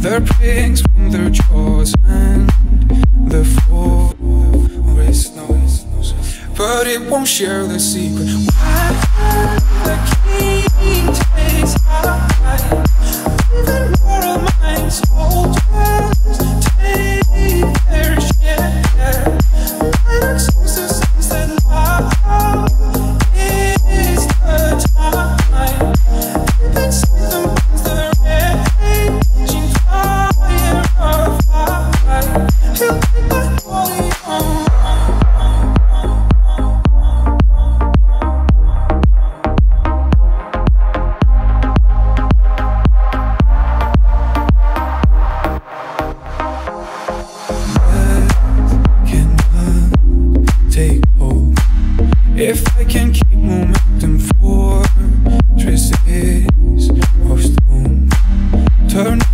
their prings from their jaws, and the forest knows, but it won't share the secret. Why the king takes our life, even mortal minds, soldiers take their share. And accepts the sense that love is the time. Inside them burns the raging fire of life. He'll take my body home. Take hold. If I can keep momentum, fortresses of stone turn